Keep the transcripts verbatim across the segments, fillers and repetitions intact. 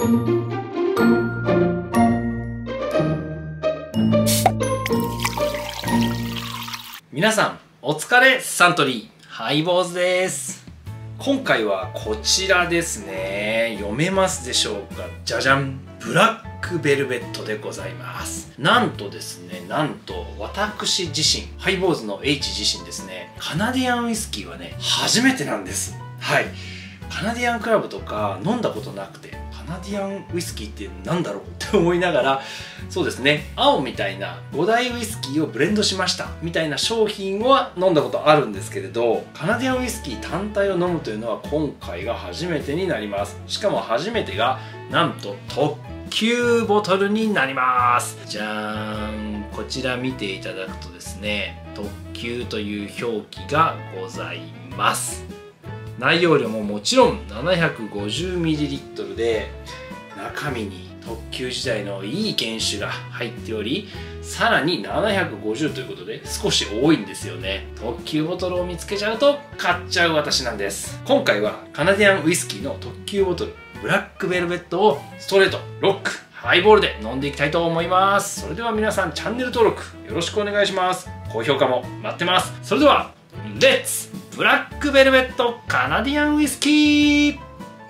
皆さんお疲れ、サントリーハイボーズです。今回はこちらですね。読めますでしょうか。じゃじゃん、ブラックベルベットでございます。なんとですね、なんと私自身、ハイボーズの H 自身ですね、カナディアンウイスキーはね初めてなんです。はい、カナディアンクラブとか飲んだことなくて、カナディアンウイスキーってなんだろうって思いながら、そうですね、青みたいなご大ウイスキーをブレンドしましたみたいな商品は飲んだことあるんですけれど、カナディアンウイスキー単体を飲むというのは今回が初めてになります。しかも初めてがなんと特級ボトルになります。じゃーん、こちら見ていただくとですね、特級という表記がございます。内容量ももちろん ななひゃくごじゅうミリリットル で、中身に特級時代のいい原酒が入っており、さらにななひゃくごじゅうということで少し多いんですよね。特級ボトルを見つけちゃうと買っちゃう私なんです。今回はカナディアンウイスキーの特級ボトルブラックベルベットをストレート、ロック、ハイボールで飲んでいきたいと思います。それでは皆さんチャンネル登録よろしくお願いします。高評価も待ってます。それではレッツブラックベルベットカナディアンウイスキー。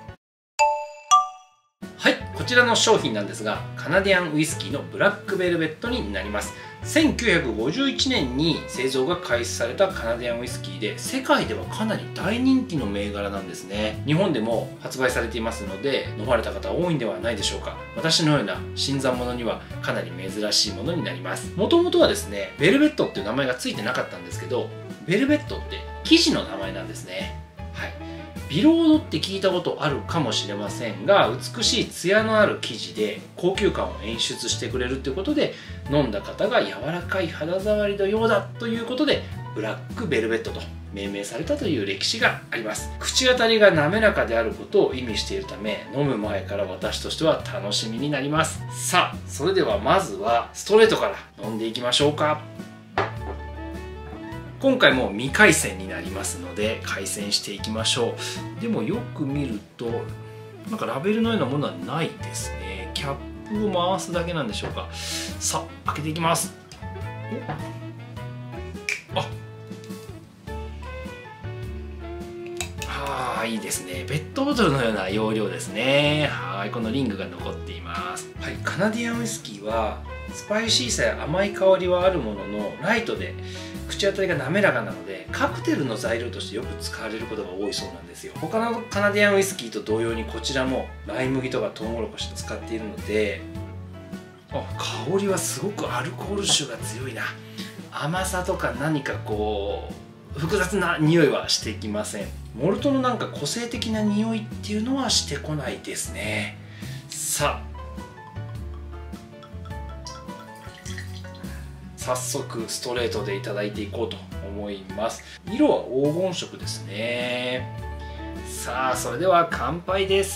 はい、こちらの商品なんですが、カナディアンウイスキーのブラックベルベットになります。せんきゅうひゃくごじゅういちねんに製造が開始されたカナディアンウイスキーで、世界ではかなり大人気の銘柄なんですね。日本でも発売されていますので、飲まれた方多いんではないでしょうか。私のような新参者にはかなり珍しいものになります。もともとはですね、ベルベットっていう名前が付いてなかったんですけど、ベルベットって生地の名前なんですね。はい、ビロードって聞いたことあるかもしれませんが、美しい艶のある生地で高級感を演出してくれるということで、飲んだ方が柔らかい肌触りのようだということでブラックベルベットと命名されたという歴史があります。口当たりが滑らかであることを意味しているため、飲む前から私としては楽しみになります。さあ、それではまずはストレートから飲んでいきましょうか。今回も未開栓になりますので開栓していきましょう。でもよく見るとなんかラベルのようなものはないですね。キャップを回すだけなんでしょうか。さあ、開けていきます。ああー、いいですね。ペットボトルのような容量ですね。はい、このリングが残っています。はい、カナディアンウイスキーはスパイシーさや甘い香りはあるものの、ライトで口当たりが滑らかなので、カクテルの材料としてよく使われることが多いそうなんですよ。他のカナディアンウイスキーと同様にこちらもライ麦とかトウモロコシを使っているので、あ、香りはすごくアルコール臭が強いな。甘さとか何かこう複雑な匂いはしてきません。モルトのなんか個性的な匂いっていうのはしてこないですね。さあ、早速ストレートでいただいていこうと思います。色は黄金色ですね。さあ、それでは乾杯です。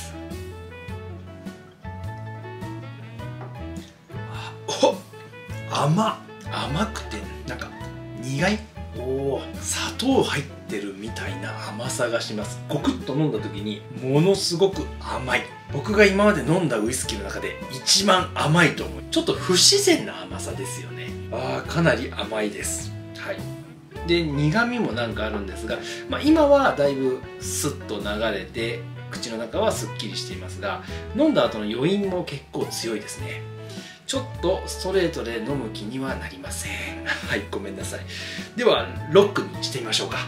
お、甘甘くてなんか苦い、おお、砂糖入ってるみたいな甘さがします。ゴクッと飲んだ時にものすごく甘い。僕が今まで飲んだウイスキーの中で一番甘いと思う。ちょっと不自然な甘さですよね。あー、かなり甘いです。はい、で苦みもなんかあるんですが、まあ、今はだいぶスッと流れて口の中はすっきりしていますが、飲んだ後の余韻も結構強いですね。ちょっとストレートで飲む気にはなりません。はい、ごめんなさい。ではロックにしてみましょうか。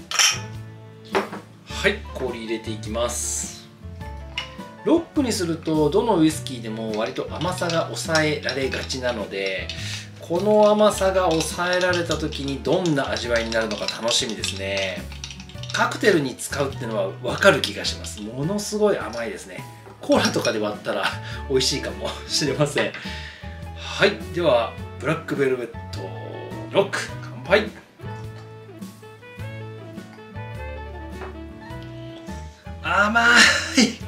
はい、氷入れていきます。ロックにするとどのウイスキーでも割と甘さが抑えられがちなので、この甘さが抑えられた時にどんな味わいになるのか楽しみですね。カクテルに使うっていうのは分かる気がします。ものすごい甘いですね。コーラとかで割ったら美味しいかもしれません。はい、ではブラックベルベットロック、乾杯。甘い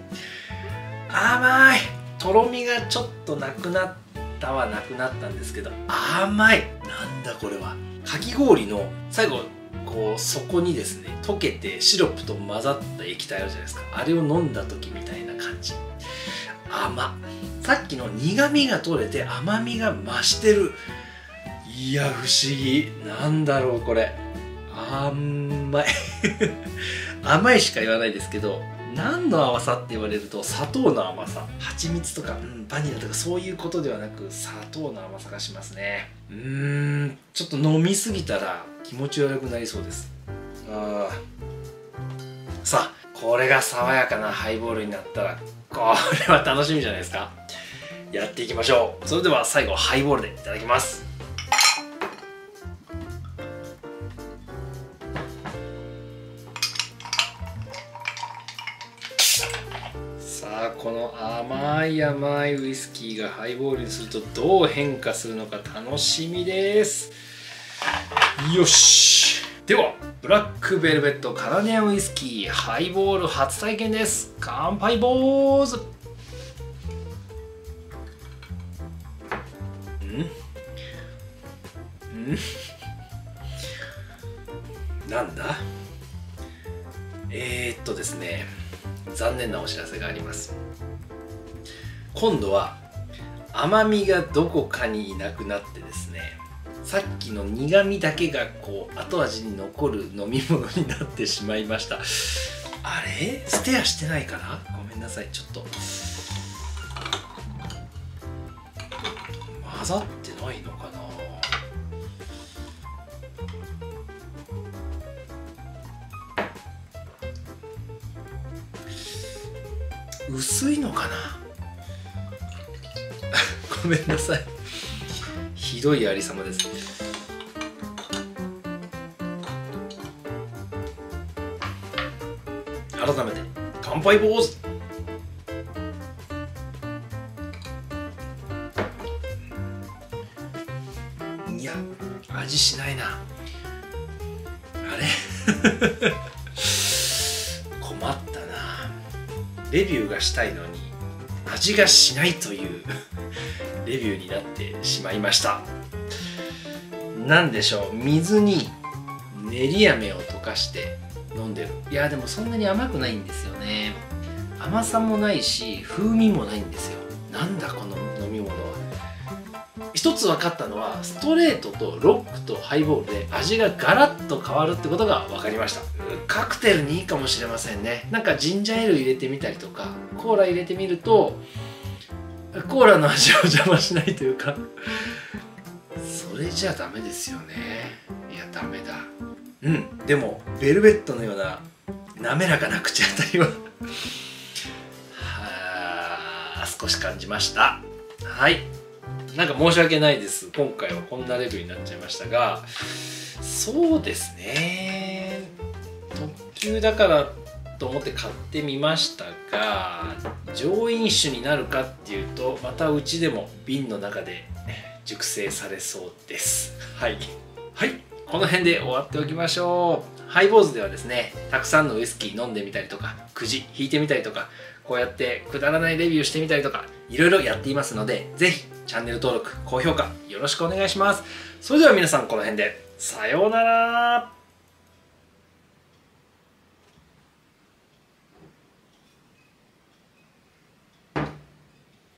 甘い。とろみがちょっとなくなったはなくなったんですけど、甘い。なんだこれは。かき氷の最後こう底にですね溶けてシロップと混ざった液体あるじゃないですか。あれを飲んだ時みたいな感じ。 甘。さっきの苦みが取れて甘みが増してる。いや不思議。なんだろうこれ。甘い甘いしか言わないですけど、何の甘さって言われると砂糖の甘さ、蜂蜜とか、うん、バニラとかそういうことではなく砂糖の甘さがしますね。うーん、ちょっと飲みすぎたら気持ち悪くなりそうです。あー、さあこれが爽やかなハイボールになったらこれは楽しみじゃないですか。やっていきましょう。それでは最後ハイボールでいただきます。さあこの甘い甘いウイスキーがハイボールにするとどう変化するのか楽しみです。よし、ではブラックベルベットカナディアンウイスキーハイボール初体験です。乾杯坊主。んんなんだ。えー、っとですね残念なお知らせがあります。今度は甘みがどこかにいなくなってですね、さっきの苦みだけがこう後味に残る飲み物になってしまいました。あれステアしてないかな、ごめんなさい。ちょっと混ざってないのかな。薄いのかなごめんなさい、ひどいありさまです。改めて乾杯坊主。いや味しないな。あれ困ったな。レビューがしたいのに味がしないというレビューになってしまいました。なんでしょう、水に練り飴を溶かして飲んでる。いやでもそんなに甘くないんですよね。甘さもないし風味もないんですよ。なんだこの飲み物は。一つ分かったのはストレートとロックとハイボールで味がガラッと変わるってことが分かりました。カクテルにいいかもしれませんね。なんかジンジャーエール入れてみたりとかコーラ入れてみるとコーラの味を邪魔しないというかそれじゃダメですよね。いやダメだ。うん、でもベルベットのような滑らかな口当たりはは少し感じました。はい、なんか申し訳ないです。今回はこんなレベルになっちゃいましたが、そうですね、特急だからと思って買ってみましたが、上飲酒になるかっていうとまたうちでも瓶の中で熟成されそうです。はいはい、この辺で終わっておきましょう。ハイボーズではですね、たくさんのウイスキー飲んでみたりとか、くじ引いてみたりとか、こうやってくだらないレビューしてみたりとか、いろいろやっていますので、ぜひチャンネル登録、高評価よろしくお願いします。それでは皆さんこの辺でさようなら。